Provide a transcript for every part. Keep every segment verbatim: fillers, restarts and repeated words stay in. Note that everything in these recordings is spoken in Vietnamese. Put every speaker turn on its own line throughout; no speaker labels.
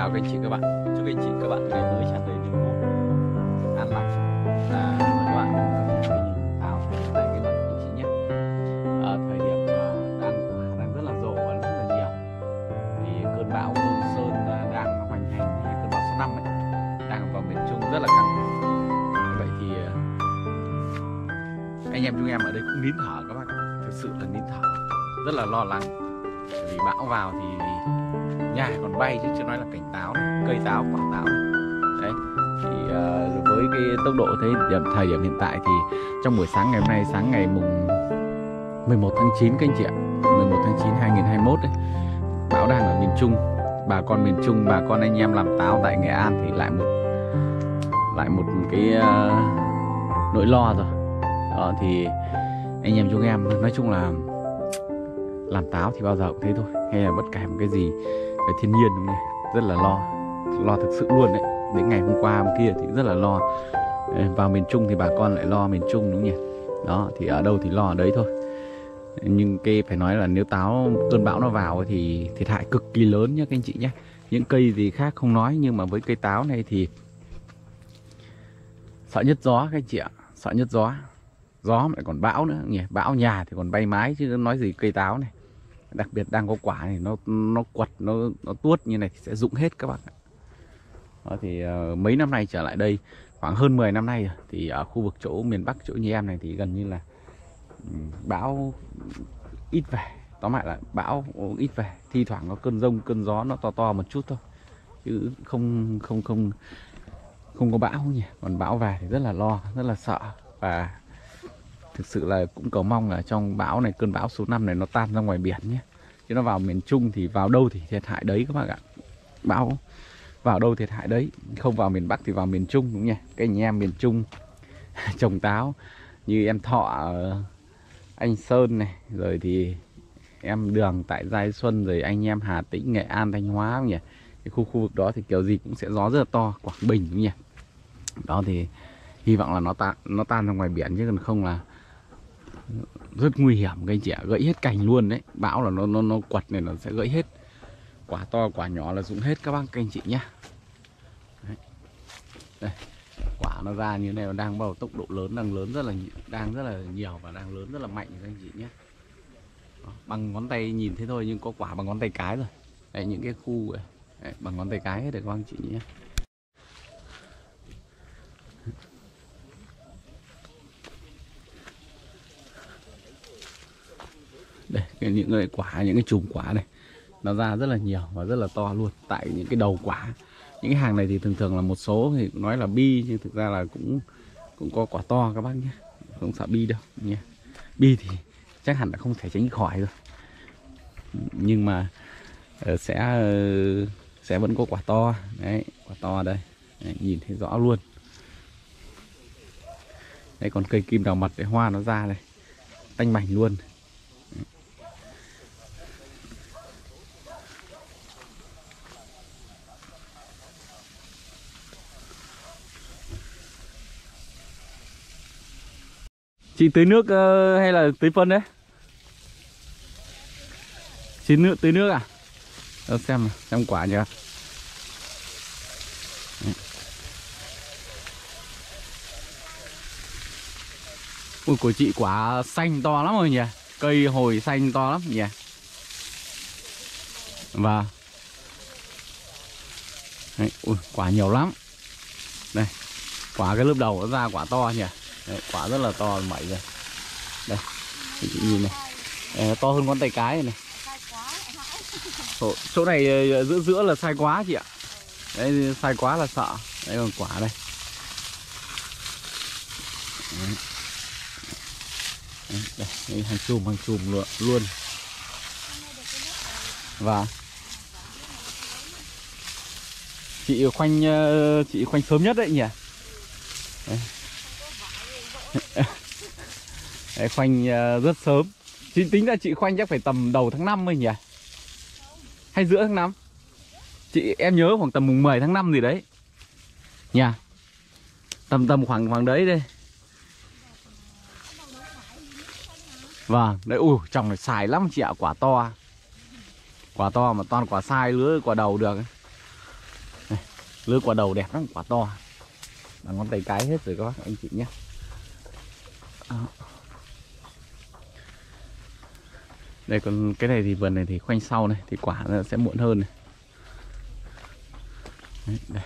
chào các anh chị các bạn. Chúc các anh chị các bạn ngày mới tràn đầy niềm vui, an lành và các bạn nhìn áo tại cái đoạn anh chị nhé. À, thời điểm mà đang quả đang rất là rộ và rất là nhiều thì cơn bão Côn Sơn đang hoành hành, hay cơn bão số năm ấy đang vào miền Trung rất là căng thẳng. Vậy thì anh em chúng em ở đây cũng nín thở các bạn, thực sự là nín thở, rất là lo lắng vì bão vào thì nhà còn bay chứ chưa nói là cành táo này, cây táo, quả táo này. Đấy thì uh, với cái tốc độ thế điểm thời điểm hiện tại thì trong buổi sáng ngày hôm nay, sáng ngày mùng mười một tháng chín các anh chị ạ, mười một tháng chín hai nghìn không trăm hai mươi mốt đấy, bão đang ở miền Trung. Bà con miền Trung, bà con anh em làm táo tại Nghệ An thì lại một lại một cái uh, nỗi lo rồi. Đó thì anh em chúng em nói chung là làm táo thì bao giờ cũng thế thôi, hay là bất kể một cái gì về thiên nhiên đúng không nhỉ, rất là lo, lo thực sự luôn đấy. Đến ngày hôm qua hôm kia thì rất là lo. Vào miền Trung thì bà con lại lo miền Trung đúng không nhỉ. Đó thì ở đâu thì lo ở đấy thôi. Nhưng cái phải nói là nếu táo cơn bão nó vào thì thiệt hại cực kỳ lớn nhé các anh chị nhé. Những cây gì khác không nói, nhưng mà với cây táo này thì sợ nhất gió các anh chị ạ, sợ nhất gió. Gió lại còn bão nữa nhỉ, bão nhà thì còn bay mái chứ nói gì cây táo này. Đặc biệt đang có quả này, nó nó quật, nó nó tuốt như này thì sẽ rụng hết các bạn ạ. Đó thì uh, mấy năm nay trở lại đây, khoảng hơn mười năm nay rồi, thì ở khu vực chỗ miền Bắc, chỗ như em này thì gần như là um, bão ít về. Tóm lại là bão ít về, thi thoảng có cơn rông, cơn gió nó to to một chút thôi, chứ không không không không có bão nhỉ. Còn bão về thì rất là lo, rất là sợ. Và thực sự là cũng cầu mong là trong bão này, cơn bão số năm này nó tan ra ngoài biển nhé. Chứ nó vào miền Trung thì vào đâu thì thiệt hại đấy các bạn ạ. Bão vào đâu thiệt hại đấy. Không vào miền Bắc thì vào miền Trung đúng không nhỉ. Cái anh em miền Trung trồng táo như em Thọ, anh Sơn này, rồi thì em Đường tại Giai Xuân, rồi anh em Hà Tĩnh, Nghệ An, Thanh Hóa không nhỉ. Cái khu khu vực đó thì kiểu gì cũng sẽ gió rất là to, Quảng Bình đúng không nhỉ. Đó thì hy vọng là nó tan nó tan ra ngoài biển, chứ còn không là rất nguy hiểm các anh chị ạ, gãy hết cành luôn đấy. Bão là nó nó nó quật này, nó sẽ gãy hết, quả to quả nhỏ là rụng hết các bác các anh chị nhé. Đây, quả nó ra như thế này, nó đang vào tốc độ lớn, đang lớn rất là đang rất là nhiều và đang lớn rất là mạnh các anh chị nhé. Đó, bằng ngón tay nhìn thế thôi nhưng có quả bằng ngón tay cái rồi. Đây, những cái khu này, đấy, bằng ngón tay cái hết được các anh chị nhé. Đây, những cái quả, những cái chùm quả này nó ra rất là nhiều và rất là to luôn. Tại những cái đầu quả, những cái hàng này thì thường thường là một số thì nói là bi, nhưng thực ra là cũng cũng có quả to các bác nhé, không sợ bi đâu nhé. Bi thì chắc hẳn là không thể tránh khỏi rồi, nhưng mà sẽ sẽ vẫn có quả to đấy, quả to đây đấy, nhìn thấy rõ luôn. Đây còn cây kim đào mật để hoa nó ra này, tanh mảnh luôn. Chị tưới nước uh, hay là tưới phân đấy? Chị nước tưới nước à? Đâu xem xem quả nhỉ. Ui, của chị quả xanh to lắm rồi nhỉ. Cây hồi xanh to lắm nhỉ. Và đấy, ui, quả nhiều lắm. Đây, quả cái lớp đầu nó ra quả to nhỉ. Đấy, quả rất là to mẩy rồi. Đây, chị nhìn này. Đây, nó to hơn ngón tay cái này, này. Chỗ, chỗ này giữa giữa là sai quá chị ạ. Đấy, sai quá là sợ. Đây còn quả đây. Đấy. Đấy, đây, đây, hàng chùm hàng chùm luôn, luôn. Và chị khoanh chị khoanh sớm nhất đấy nhỉ. Đấy. Đấy, khoanh rất sớm. Chị tính là chị khoanh chắc phải tầm đầu tháng năm thôi nhỉ, hay giữa tháng năm. Chị em nhớ khoảng tầm mùng mười tháng năm gì đấy nhỉ, tầm tầm khoảng khoảng đấy đây. Vâng, đấy, ui, trồng này xài lắm chị ạ, quả to. Quả to mà toàn quả sai lứa quả đầu được. Lứa quả đầu đẹp lắm, quả to. Bằng ngón tay cái hết rồi các bác anh chị nhé. Đó. Đây còn cái này thì vườn này thì khoanh sau này thì quả nó sẽ muộn hơn này. Đấy, đây.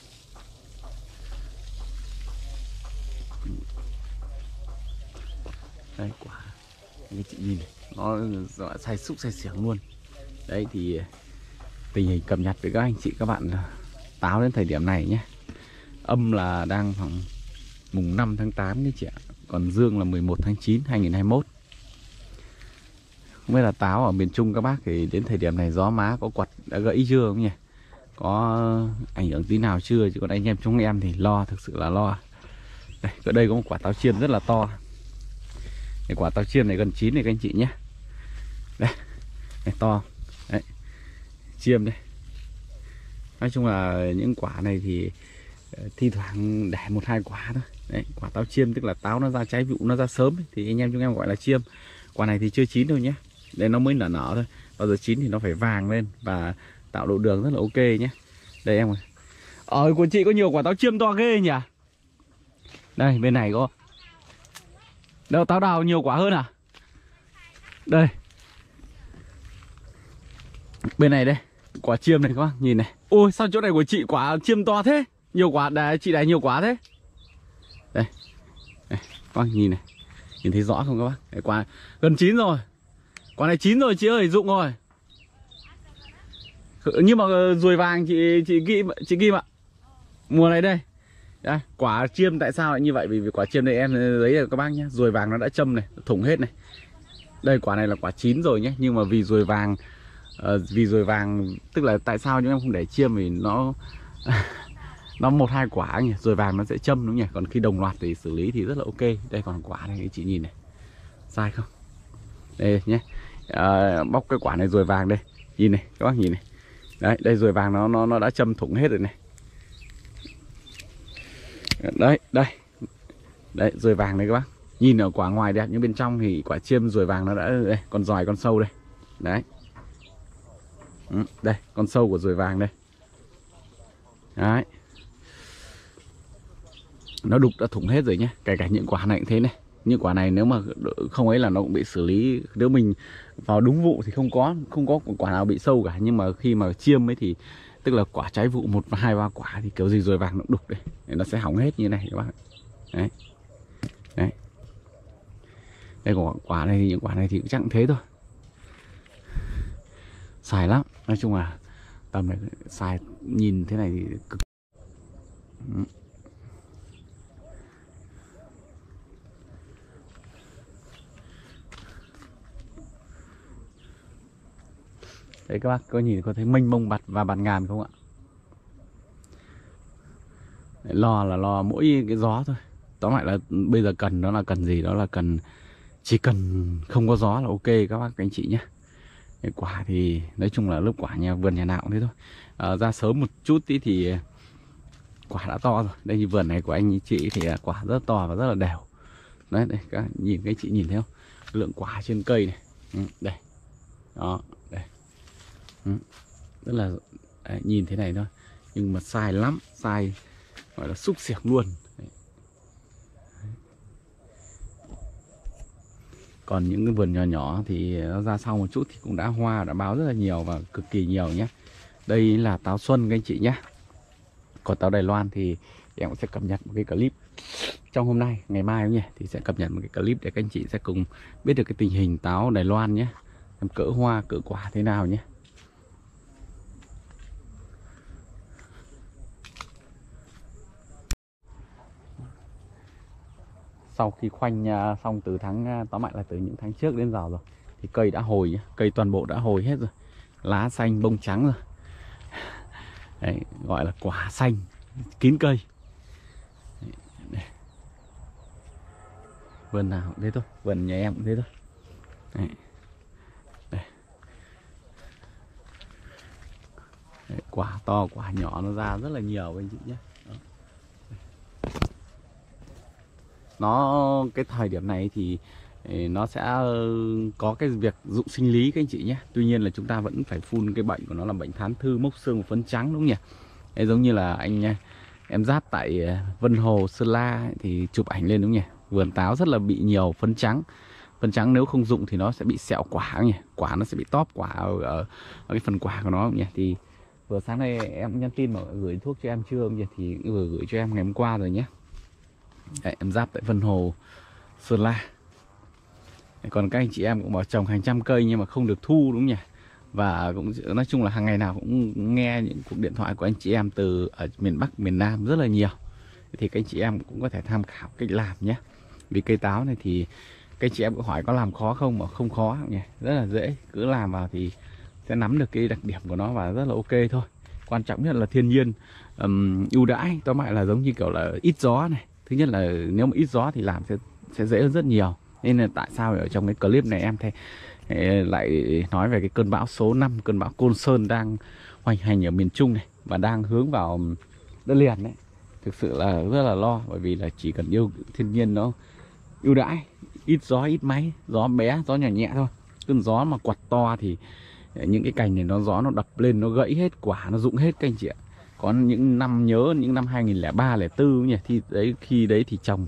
Đây quả cái chị nhìn này, nó sai xúc sai xẻng luôn. Đấy thì tình hình cập nhật với các anh chị các bạn là táo đến thời điểm này nhé. Âm là đang khoảng mùng năm tháng tám đấy chị ạ. Còn dương là mười một tháng chín hai nghìn không trăm hai mươi mốt. Không biết là táo ở miền Trung các bác thì đến thời điểm này gió má có quật đã gãy chưa không nhỉ? Có ảnh hưởng tí nào chưa? Chứ còn anh em chúng em thì lo, thực sự là lo. Đây, ở đây có một quả táo chiên rất là to. Cái quả táo chiên này gần chín này các anh chị nhé. Đây, này to. Đấy, chiêm đây. Nói chung là những quả này thì thi thoảng để một hai quả thôi. Đấy, quả táo chiêm tức là táo nó ra trái vụ nó ra sớm ấy, thì anh em chúng em gọi là chiêm. Quả này thì chưa chín đâu nhé. Đây nó mới nở nở thôi. Bao giờ chín thì nó phải vàng lên và tạo độ đường rất là ok nhé. Đây em ơi. Ờ của chị có nhiều quả táo chiêm to ghê nhỉ. Đây bên này có. Đâu táo đào nhiều quả hơn à? Đây. Bên này đây, quả chiêm này các bác nhìn này. Ôi sao chỗ này của chị quả chiêm to thế? Nhiều quả, đài, chị đài nhiều quả thế. Đây, đây các bác nhìn này. Nhìn thấy rõ không các bác? Đây, quả gần chín rồi. Quả này chín rồi chị ơi, rụng rồi. Nhưng mà ruồi vàng chị chị ghi chị ghi ạ. Mùa này đây. Đây, quả chiêm tại sao lại như vậy? Vì quả chiêm này em lấy rồi các bác nhé. Ruồi vàng nó đã châm này, thủng hết này. Đây quả này là quả chín rồi nhé, nhưng mà vì ruồi vàng uh, vì ruồi vàng tức là tại sao chúng em không để chiêm vì nó nó một hai quả nhỉ, ruồi vàng nó sẽ châm đúng không nhỉ? Còn khi đồng loạt thì xử lý thì rất là ok. Đây còn quả này chị nhìn này. Sai không? Đây nhé. Uh, bóc cái quả này ruồi vàng đây. Nhìn này, các bác nhìn này. Đấy, đây ruồi vàng nó nó nó đã châm thủng hết rồi này. Đấy, đây. Đấy, ruồi vàng đây các bác. Nhìn ở quả ngoài đẹp nhưng bên trong thì quả chiêm ruồi vàng nó đã đây, con giòi con sâu đây. Đấy. Ừ, đây, con sâu của ruồi vàng đây. Đấy. Nó đục đã thủng hết rồi nhé. Kể cả những quả này cũng thế này. Những quả này nếu mà không ấy là nó cũng bị xử lý. Nếu mình vào đúng vụ thì không có không có quả nào bị sâu cả. Nhưng mà khi mà chiêm ấy thì tức là quả trái vụ một hai ba quả thì kiểu gì ruồi vàng nó cũng đục đây. Nó sẽ hỏng hết như này các bạn. Đấy. Đấy. Đây quả, quả này thì những quả này thì cũng chắc thế thôi. Xài lắm. Nói chung là tầm này xài nhìn thế này thì cực. Ừ. Đấy các bác có nhìn có thấy mênh mông bạt và bạt ngàn không ạ? Đấy, lo là lo mỗi cái gió thôi. Tóm lại là bây giờ cần đó là cần gì? Đó là cần chỉ cần không có gió là ok các bác các anh chị nhé. Cái quả thì nói chung là lớp quả nhà vườn nhà nào cũng thế thôi. À, ra sớm một chút tí thì quả đã to rồi. Đây như vườn này của anh chị thì quả rất to và rất là đều. Đấy, đây các bạn nhìn cái chị nhìn thấy không? Lượng quả trên cây này. Ừ, đây. Đó, đây. Ừ, rất là đấy, nhìn thế này thôi. Nhưng mà sai lắm, sai gọi là xúc xẻng luôn. Đấy. Còn những cái vườn nhỏ nhỏ thì nó ra sau một chút thì cũng đã hoa, đã báo rất là nhiều và cực kỳ nhiều nhé. Đây là táo xuân các anh chị nhé. Còn táo Đài Loan thì em cũng sẽ cập nhật một cái clip trong hôm nay, ngày mai cũng nhỉ, thì sẽ cập nhật một cái clip để các anh chị sẽ cùng biết được cái tình hình táo Đài Loan nhé. Em cỡ hoa, cỡ quả thế nào nhé. Sau khi khoanh xong từ tháng, tóm lại là từ những tháng trước đến giờ rồi, thì cây đã hồi nhé. Cây toàn bộ đã hồi hết rồi. Lá xanh, bông trắng rồi. Đấy, gọi là quả xanh, kín cây. Đấy. Vườn nào cũng thế thôi, vườn nhà em cũng thế thôi. Đấy. Đây. Đấy, quả to, quả nhỏ nó ra rất là nhiều anh chị nhé. Đó. Nó cái thời điểm này thì nó sẽ có cái việc dụng sinh lý các anh chị nhé. Tuy nhiên là chúng ta vẫn phải phun cái bệnh của nó là bệnh thán thư mốc xương và phấn trắng đúng không nhỉ? Đấy, giống như là anh em Giáp tại Vân Hồ Sơn La ấy, thì chụp ảnh lên đúng không nhỉ, vườn táo rất là bị nhiều phấn trắng. Phấn trắng nếu không dụng thì nó sẽ bị sẹo quả không nhỉ, quả nó sẽ bị tóp quả ở, ở, ở cái phần quả của nó không nhỉ. Thì vừa sáng nay em nhắn tin mà gửi thuốc cho em chưa không nhỉ, thì vừa gửi cho em ngày hôm qua rồi nhé. Đấy, em Giáp tại Vân Hồ Sơn La. Còn các anh chị em cũng bảo trồng hàng trăm cây nhưng mà không được thu đúng không nhỉ. Và cũng nói chung là hàng ngày nào cũng nghe những cuộc điện thoại của anh chị em từ ở miền Bắc, miền Nam rất là nhiều. Thì các anh chị em cũng có thể tham khảo cách làm nhé. Vì cây táo này thì các anh chị em cũng hỏi có làm khó không, mà không khó nhỉ, rất là dễ, cứ làm vào thì sẽ nắm được cái đặc điểm của nó và rất là ok thôi. Quan trọng nhất là thiên nhiên um, ưu đãi, tóm lại là giống như kiểu là ít gió này. Thứ nhất là nếu mà ít gió thì làm sẽ sẽ dễ hơn rất nhiều. Nên là tại sao ở trong cái clip này em thấy lại nói về cái cơn bão số năm, cơn bão Côn Sơn đang hoành hành ở miền Trung này và đang hướng vào đất liền đấy. Thực sự là rất là lo, bởi vì là chỉ cần yêu thiên nhiên nó ưu đãi, ít gió, ít máy, gió bé, gió nhỏ nhẹ thôi. Cơn gió mà quạt to thì những cái cành này nó gió nó đập lên, nó gãy hết quả, nó rụng hết các anh chị ạ. Có những năm nhớ những năm hai nghìn lẻ ba lẻ bốn nhỉ, thì đấy khi đấy thì trồng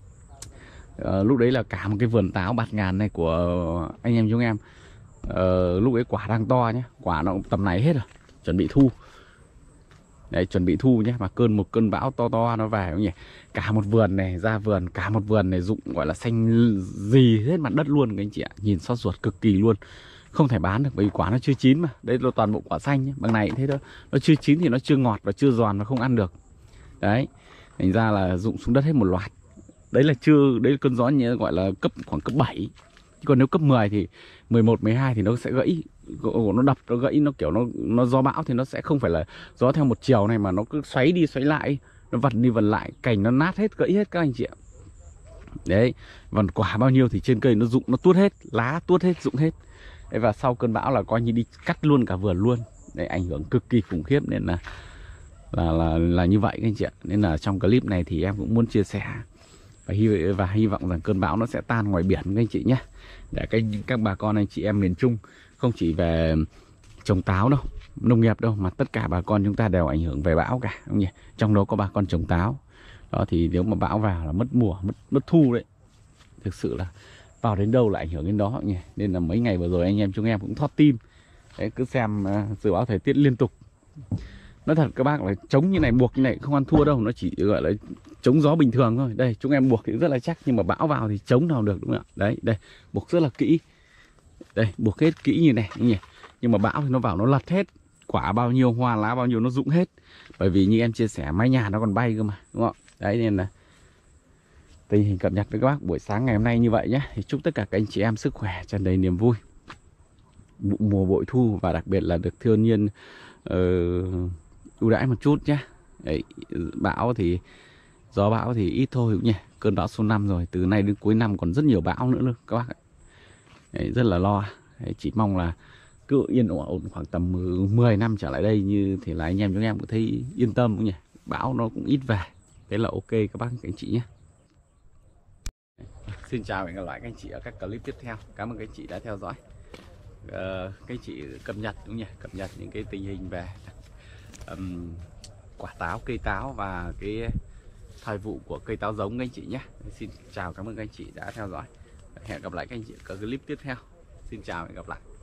uh, lúc đấy là cả một cái vườn táo bạt ngàn này của anh em chúng em. Uh, lúc ấy quả đang to nhé, quả nó cũng tầm này hết rồi, chuẩn bị thu. Đấy, chuẩn bị thu nhé. Và cơn một cơn bão to to nó về không nhỉ, cả một vườn này, ra vườn cả một vườn này rụng gọi là xanh rì hết mặt đất luôn các anh chị ạ. Nhìn xót ruột cực kỳ luôn. Không thể bán được bởi vì quả nó chưa chín mà. Đây là toàn bộ quả xanh nhé. Bằng này thế thôi, nó chưa chín thì nó chưa ngọt và chưa giòn và không ăn được. Đấy, thành ra là rụng xuống đất hết một loạt. Đấy là chưa, đấy là cơn gió như gọi là cấp khoảng cấp bảy. Còn nếu cấp mười thì mười một, mười hai thì nó sẽ gãy, nó đập, nó gãy, nó kiểu nó nó gió bão thì nó sẽ không phải là gió theo một chiều này mà nó cứ xoáy đi xoáy lại, nó vặn đi vặn lại, cành nó nát hết, gãy hết các anh chị ạ. Đấy, còn quả bao nhiêu thì trên cây nó rụng, nó tuốt hết, lá tuốt hết, rụng hết. Đấy, và sau cơn bão là coi như đi cắt luôn cả vườn luôn. Đấy, ảnh hưởng cực kỳ khủng khiếp, nên là là là là như vậy các anh chị ạ. Nên là trong clip này thì em cũng muốn chia sẻ và hy và hy vọng rằng cơn bão nó sẽ tan ngoài biển các anh chị nhé, để các các bà con anh chị em miền Trung không chỉ về trồng táo đâu, nông nghiệp đâu, mà tất cả bà con chúng ta đều ảnh hưởng về bão cả, đúng không nhỉ? Trong đó có bà con trồng táo. Đó thì nếu mà bão vào là mất mùa, mất mất thu đấy. Thực sự là vào đến đâu là ảnh hưởng đến đó nhỉ. Nên là mấy ngày vừa rồi anh em chúng em cũng thót tim. Đấy, cứ xem uh, dự báo thời tiết liên tục. Nói thật các bác là chống như này, buộc như này không ăn thua đâu, nó chỉ gọi là chống gió bình thường thôi. Đây chúng em buộc thì rất là chắc, nhưng mà bão vào thì chống nào được, đúng không ạ? Đấy, đây buộc rất là kỹ. Đây buộc hết kỹ như này nhỉ. Nhưng mà bão thì nó vào nó lật hết, quả bao nhiêu, hoa lá bao nhiêu nó rụng hết. Bởi vì như em chia sẻ mái nhà nó còn bay cơ mà, đúng không? Đấy, nên là tình hình cập nhật với các bác buổi sáng ngày hôm nay như vậy nhé. Thì chúc tất cả các anh chị em sức khỏe, tràn đầy niềm vui, mùa bội thu, và đặc biệt là được thiên nhiên uh, ưu đãi một chút nhé. Đấy, bão thì gió bão thì ít thôi cũng nhỉ. Cơn bão số năm rồi, từ nay đến cuối năm còn rất nhiều bão nữa luôn các bác ạ. Đấy, rất là lo. Đấy, chỉ mong là cứ yên ổn khoảng tầm mười năm trở lại đây, như thì là anh em chúng em cũng thấy yên tâm cũng nhỉ. Bão nó cũng ít về, thế là ok các bác các anh chị nhé. Xin chào và hẹn gặp lại các anh chị ở các clip tiếp theo. Cảm ơn các anh chị đã theo dõi. Uh, các anh chị cập nhật đúng nhỉ, cập nhật những cái tình hình về um, quả táo, cây táo và cái thời vụ của cây táo giống các anh chị nhé. Xin chào, cảm ơn các anh chị đã theo dõi. Hẹn gặp lại các anh chị ở clip tiếp theo. Xin chào và hẹn gặp lại.